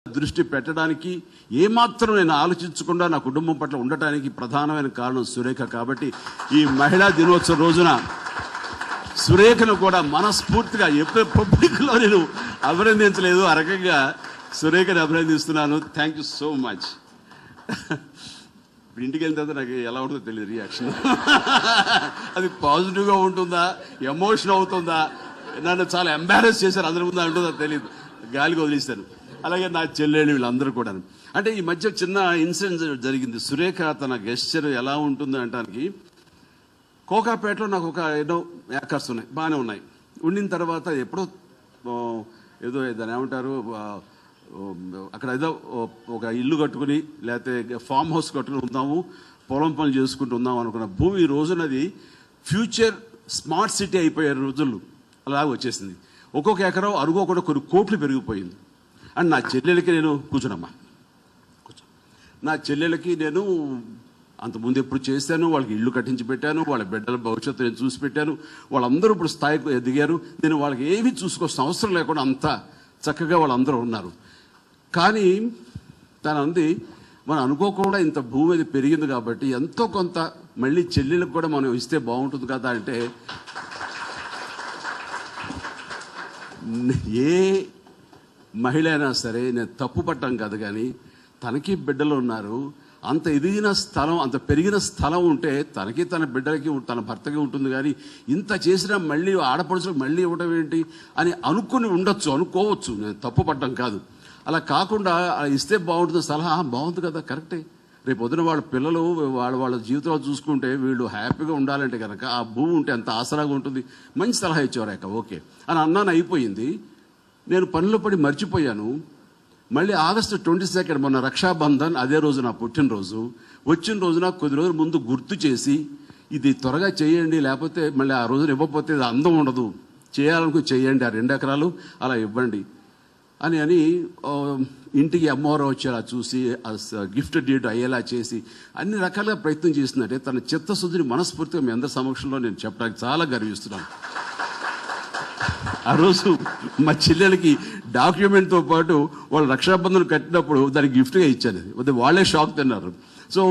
దృష్టి పెట్టడానికి ఏమాత్రం నేను ఆలోచించకుండా నా కుటుంబం పట్ల ఉండటానికి ప్రధానమైన కారణం సురేఖ. కాబట్టి ఈ మహిళా దినోత్సవం రోజున సురేఖను కూడా మనస్ఫూర్తిగా ఎప్పుడు పబ్లిక్లో నేను అభినందించలేదు, ఆ రకంగా సురేఖని అభినందిస్తున్నాను. Thank you so much. ఇప్పుడు ఇంటికి వెళ్ళిన తర్వాత నాకు ఎలా ఉంటుందో తెలియదు రియాక్షన్. అది పాజిటివ్గా ఉంటుందా, ఎమోషన్ అవుతుందా, నన్ను చాలా ఎంబారెస్ చేశారు అందరి ముందు అంటుందో తెలియదు, గాలికి వదిలేస్తాను. అలాగే నా చెల్లెళ్ళు వీళ్ళందరూ కూడా. అంటే ఈ మధ్య చిన్న ఇన్సిడెంట్ జరిగింది. సురేఖ తన గెస్చర్ ఎలా ఉంటుంది అంటానికి, కోకాపేటలో నాకు ఒక ఎన్నో యాకర్స్ ఉన్నాయి, బాగానే ఉన్నాయి. ఉండిన తర్వాత ఎప్పుడో ఏదో దాన్ని ఏమంటారు, అక్కడ ఏదో ఒక ఇల్లు కట్టుకుని లేకపోతే ఫామ్ హౌస్ కట్టుకుని ఉందాము, పొలం పనులు చేసుకుంటూ ఉందాం అనుకున్న భూమి ఈ రోజునది ఫ్యూచర్ స్మార్ట్ సిటీ అయిపోయే రోజులు అలాగ వచ్చేసింది. ఒక్కొక్క ఎకరం అరుగు కూడా కొన్ని కోట్లు పెరిగిపోయింది. అండ్ నా చెల్లెలకి నేను కూర్చున్నమ్మా నా చెల్లెలకి నేను అంతకుముందు ఎప్పుడు చేశాను, వాళ్ళకి ఇల్లు కట్టించి పెట్టాను, వాళ్ళ బిడ్డల భవిష్యత్తు నేను చూసి పెట్టాను. వాళ్ళందరూ ఇప్పుడు స్థాయికి ఎదిగారు. నేను వాళ్ళకి ఏమీ చూసుకోవాల్సిన అవసరం లేకుండా అంతా చక్కగా వాళ్ళందరూ ఉన్నారు. కానీ తను అంది, మనం అనుకోకుండా ఇంత భూమి అది పెరిగింది కాబట్టి ఎంతో కొంత మళ్ళీ చెల్లెలకు కూడా మనం ఇస్తే బాగుంటుంది కదా అంటే, ఏ మహిళ అయినా సరే నేను తప్పు పట్టం కాదు, కానీ తనకి బిడ్డలు ఉన్నారు. అంత ఎదిగిన స్థలం, అంత పెరిగిన స్థలం ఉంటే తనకి తన బిడ్డలకి తన భర్తకి ఉంటుంది. కానీ ఇంత చేసినా మళ్ళీ ఆడపడుచులకు మళ్ళీ ఇవ్వడం ఏంటి అని అనుకోవచ్చు. నేను తప్పు పట్టడం కాదు. అలా కాకుండా ఇస్తే బాగుంటుంది సలహా, బాగుంది కదా, కరెక్టే. రేపు పొద్దున వాళ్ళ పిల్లలు వాళ్ళ జీవితాలు చూసుకుంటే వీళ్ళు హ్యాపీగా ఉండాలంటే కనుక ఆ భూమి ఉంటే అంత ఆసరాగా ఉంటుంది. మంచి సలహా ఇచ్చేవారు, ఓకే అని అన్నాను. అయిపోయింది. నేను పనిలో పడి మర్చిపోయాను. మళ్ళీ ఆగస్టు 22 మొన్న రక్షాబంధన్, అదే రోజు నా పుట్టినరోజు. వచ్చిన రోజున కొద్ది రోజుల ముందు గుర్తు చేసి, ఇది త్వరగా చేయండి, లేకపోతే మళ్ళీ ఆ రోజున ఇవ్వకపోతే అందం ఉండదు, చేయాలనుకుని చేయండి, ఆ 2 ఎకరాలు అలా ఇవ్వండి అని ఇంటికి అమ్మవారు వచ్చేలా చూసి గిఫ్ట్ డీడ్ అయ్యేలా చేసి అన్ని రకాలుగా ప్రయత్నం చేసినట్టే తన చిత్తశుద్ధిని మనస్ఫూర్తిగా మీ అందరి సమక్షంలో నేను చెప్పడానికి చాలా గర్విస్తున్నాను. ఆ రోజు మా చెల్లెలకి డాక్యుమెంట్తో పాటు వాళ్ళు రక్షాబంధన్ కట్టినప్పుడు దానికి గిఫ్ట్గా ఇచ్చాను. అది వాళ్ళే షాక్ తిన్నారు. సో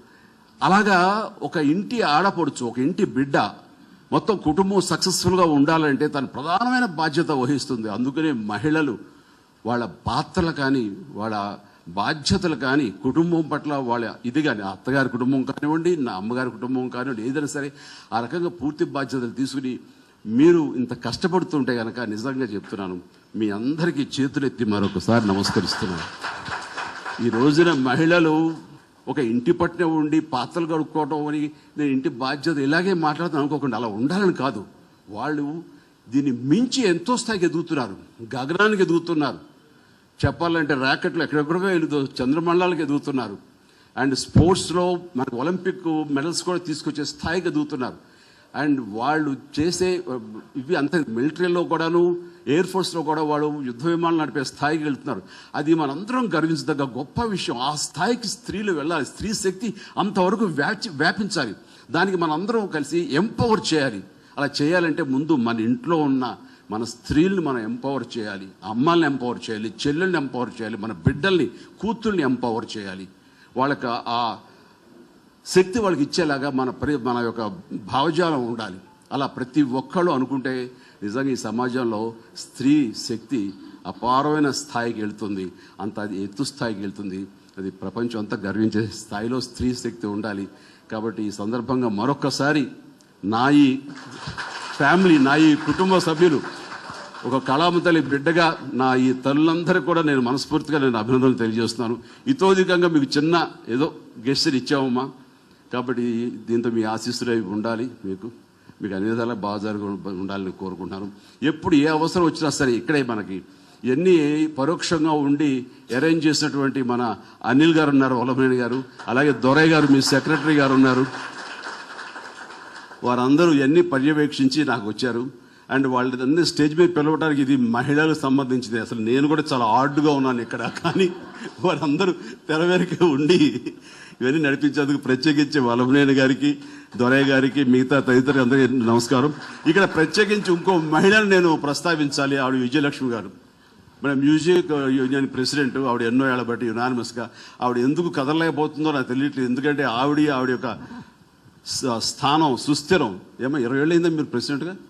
అలాగా ఒక ఇంటి ఆడపడుచు, ఒక ఇంటి బిడ్డ, మొత్తం కుటుంబం సక్సెస్ఫుల్గా ఉండాలంటే తన ప్రధానమైన బాధ్యత వహిస్తుంది. అందుకనే మహిళలు వాళ్ళ పాత్రలు కానీ వాళ్ళ బాధ్యతలు కానీ కుటుంబం పట్ల వాళ్ళ ఇది కానీ, అత్తగారి కుటుంబం కానివ్వండి, నా అమ్మగారి కుటుంబం కానివ్వండి, ఏదైనా సరే ఆ రకంగా పూర్తి బాధ్యతలు తీసుకుని మీరు ఇంత కష్టపడుతుంటే కనుక నిజంగా చెప్తున్నాను, మీ అందరికీ చేతులెత్తి మరొకసారి నమస్కరిస్తున్నాను. ఈ రోజున మహిళలు ఒక ఇంటి పట్ల ఉండి పాత్రలు కడుక్కోవడం అని నేను ఇంటి బాధ్యత ఇలాగే మాట్లాడుతాను అనుకోకుండా, అలా ఉండాలని కాదు. వాళ్ళు దీన్ని మించి ఎంతో స్థాయికి ఎదుగుతున్నారు, గగనానికి ఎదుగుతున్నారు. చెప్పాలంటే ర్యాకెట్లు ఎక్కడెక్కడికో వెళ్తూ చంద్రమండలాలకు ఎదుగుతున్నారు. అండ్ స్పోర్ట్స్లో మనకు ఒలింపిక్ మెడల్స్ కూడా తీసుకొచ్చే స్థాయికి ఎదుగుతున్నారు. అండ్ వాళ్ళు చేసే ఇవి అంత మిలిటరీలో కూడాను, ఎయిర్ ఫోర్స్లో కూడా వాళ్ళు యుద్ధ విమానాలు నడిపే స్థాయికి వెళ్తున్నారు. అది మనందరం గర్వించదగ్గ గొప్ప విషయం. ఆ స్థాయికి స్త్రీలు వెళ్ళాలి. స్త్రీ శక్తి అంతవరకు వ్యాపించాలి. దానికి మనందరం కలిసి ఎంపవర్ చేయాలి. అలా చేయాలంటే ముందు మన ఇంట్లో ఉన్న మన స్త్రీల్ని మనం ఎంపవర్ చేయాలి, అమ్మాయిని ఎంపవర్ చేయాలి, చెల్లెల్ని ఎంపవర్ చేయాలి, మన బిడ్డల్ని, కూతుర్ని ఎంపవర్ చేయాలి. వాళ్ళకి ఆ శక్తి వాళ్ళకి ఇచ్చేలాగా మన యొక్క భావజాలం ఉండాలి. అలా ప్రతి ఒక్కళ్ళు అనుకుంటే నిజంగా ఈ సమాజంలో స్త్రీ శక్తి అపారమైన స్థాయికి వెళ్తుంది, అంత అది ఎత్తు స్థాయికి వెళ్తుంది. అది ప్రపంచం అంతా గర్వించే స్థాయిలో స్త్రీ శక్తి ఉండాలి. కాబట్టి ఈ సందర్భంగా మరొక్కసారి నా ఈ ఫ్యామిలీ, నా ఈ కుటుంబ సభ్యులు, ఒక కళామతల్లి బిడ్డగా నా ఈ తల్లులందరూ కూడా నేను మనస్ఫూర్తిగా అభినందనలు తెలియజేస్తున్నాను. ఇతోధికంగా మీకు చిన్న ఏదో గెస్చర్ ఇచ్చామమ్మా, కాబట్టి దీంతో మీ ఆశీస్సులు అవి ఉండాలి. మీకు అన్ని విధాలా బాగా జరిగి ఉండాలని కోరుకుంటున్నాను. ఎప్పుడు ఏ అవసరం వచ్చినా సరే ఇక్కడే మనకి ఇవన్నీ పరోక్షంగా ఉండి అరేంజ్ చేసినటువంటి మన అనిల్ గారు ఉన్నారు, వల్లభనేని గారు, అలాగే దొరయ్య గారు, మీ సెక్రటరీ గారు ఉన్నారు. వారందరూ ఇవన్నీ పర్యవేక్షించి నాకు వచ్చారు. అండ్ వాళ్ళని స్టేజ్ మీద పిలవడానికి ఇది మహిళలకు సంబంధించింది. అసలు నేను కూడా చాలా ఆర్డ్గా ఉన్నాను ఇక్కడ, కానీ వారందరూ తెర వెనుక ఉండి ఇవన్నీ నడిపించేందుకు ప్రత్యేకించి వల్లభనేని గారికి, దొరయ్య గారికి, మిగతా తదితరులు అందరికీ నమస్కారం. ఇక్కడ ప్రత్యేకించి ఇంకో మహిళను నేను ప్రస్తావించాలి. ఆవిడ విజయలక్ష్మి గారు. మన మ్యూజిక్ యూనియన్ ప్రెసిడెంట్ ఆవిడ ఎన్నో ఏళ్ళ బట్టి యునానిమస్గా ఆవిడ ఎందుకు కదలలేకపోతుందో నాకు తెలియట్లేదు. ఎందుకంటే ఆవిడ యొక్క స్థానం సుస్థిరం. 20 ఏళ్ళు అయిందా మీరు ప్రెసిడెంట్గా?